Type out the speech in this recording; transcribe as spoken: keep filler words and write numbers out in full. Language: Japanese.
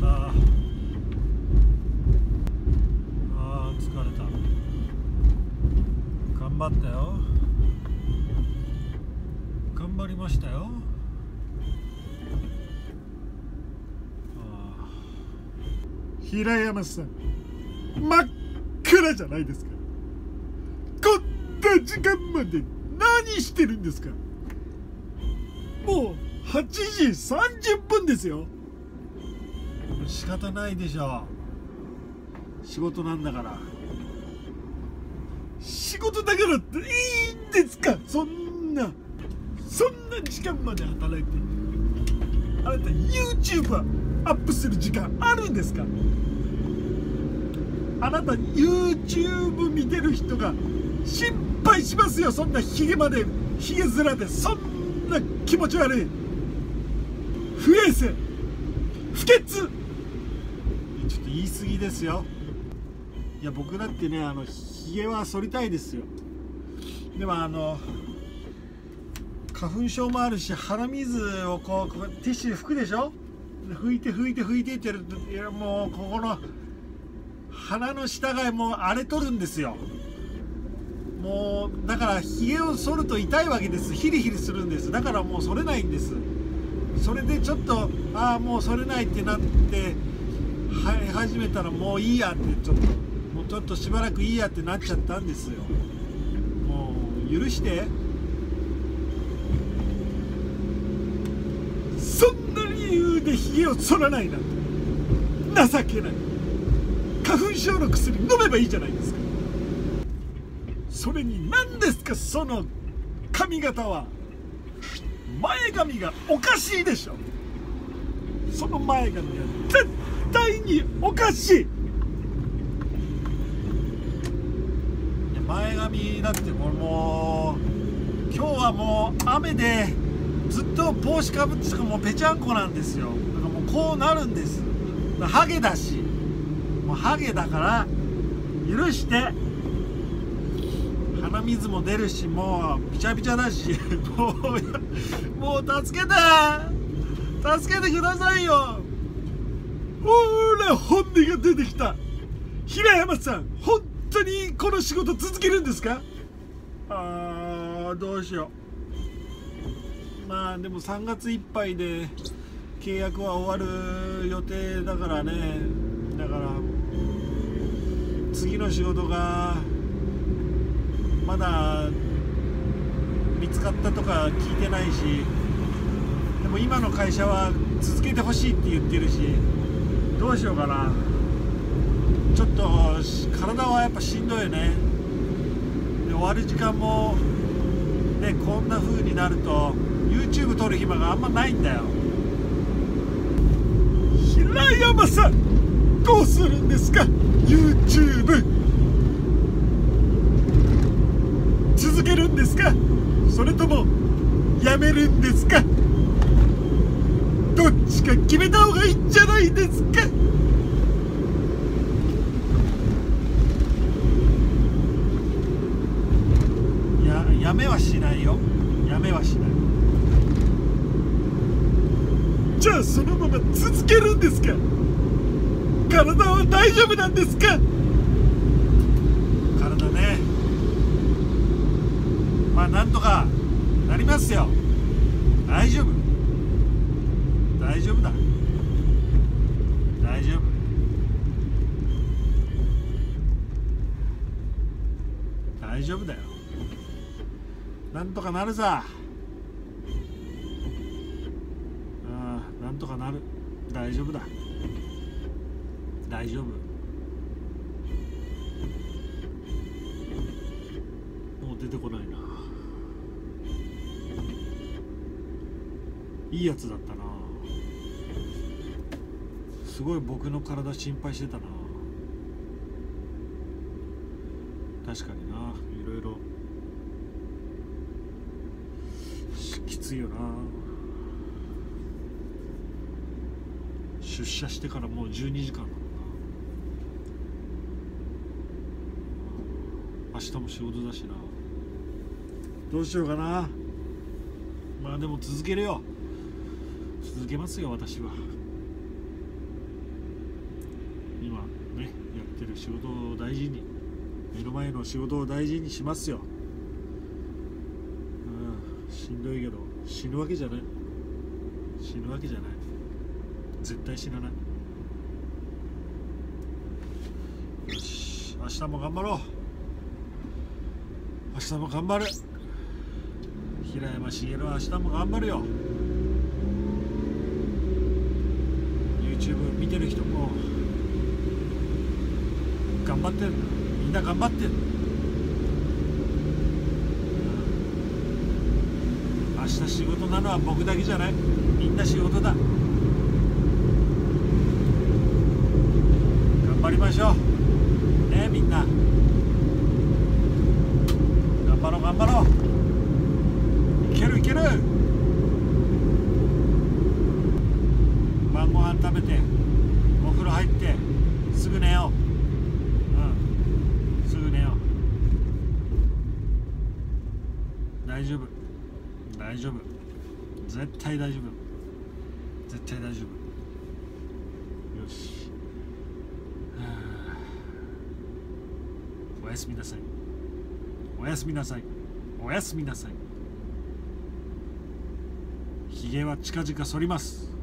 ああー疲れた。頑張ったよ。頑張りましたよ。あ平山さん、真っ暗じゃないですか。こんな時間まで何してるんですか。もうはちじさんじゅっぷんですよ。仕方ないでしょう。仕事なんだから。仕事だからっていいんですか。そんなそんな時間まで働いて、あなた YouTube アップする時間あるんですか。あなた YouTube 見てる人が心配しますよ。そんなヒゲまでヒゲ面でそんな気持ち悪い不衛生不潔、ちょっと言い過ぎですよ。いや僕だってね、あのひげは剃りたいですよ。でもあの花粉症もあるし、鼻水をこう、こうティッシュで拭くでしょ。拭いて拭いて拭いてってやると、いやもうここの鼻の下がもう荒れとるんですよ。もうだからひげを剃ると痛いわけです。ヒリヒリするんです。だからもう剃れないんです。それでちょっとああもう剃れないってなって生え始めたら、もういいやって、ちょっともうちょっとしばらくいいやってなっちゃったんですよ。もう許して。そんな理由でひげを剃らないなんて情けない。花粉症の薬飲めばいいじゃないですか。それに何ですかその髪型は。前髪がおかしいでしょ。その前髪は絶対におかしい。いや前髪だってこれもう今日はもう雨でずっと帽子かぶってたからもうぺちゃんこなんですよ。だからもうこうなるんです。ハゲだし、もうハゲだから許して。鼻水も出るし、もうびちゃびちゃだし、もうもう助けて助けてくださいよ。ほら本音が出てきた。平山さん、本当にこの仕事続けるんですか。あーどうしよう。まあでもさんがついっぱいで契約は終わる予定だからね。だから次の仕事がまだ見つかったとか聞いてないし、でも今の会社は続けてほしいって言ってるし、どうしようかな。ちょっと体はやっぱしんどいよね。で終わる時間もね、こんな風になると YouTube 撮る暇があんまないんだよ。平山さん、どうするんですか YouTube。続けるんですか、それともやめるんですか。どっちか決めた方がいいんじゃないですか。いや、やめはしないよ。やめはしない。じゃあそのまま続けるんですか。体は大丈夫なんですか。体ね、まあなんとかなりますよ。大丈夫大丈夫だ大丈夫大丈夫だよ。なんとかなるさ。ああなんとかなる。大丈夫だ大丈夫。もう出てこないな。いいやつだったな。すごい僕の体心配してたな。確かにな、いろいろきついよな。出社してからもうじゅうにじかんだもんな。明日も仕事だしな。どうしようかな。まあでも続けるよ。続けますよ私は。 ってる仕事を大事に、目の前の仕事を大事にしますよ。うん、しんどいけど死ぬわけじゃない。死ぬわけじゃない。絶対死なない。よし、明日も頑張ろう。明日も頑張る。平山茂は明日も頑張るよ。 YouTube 見てる人も頑張ってる。みんな頑張ってる。明日仕事なのは僕だけじゃない。みんな仕事だ。頑張りましょうね、みんな。頑張ろう頑張ろう。いけるいける。晩ご飯食べてお風呂入ってすぐ寝よう。うん、すぐ寝よう。大丈夫大丈夫、絶対大丈夫、絶対大丈夫。よし、はあ、おやすみなさい、おやすみなさい、おやすみなさい。ひげは近々剃ります。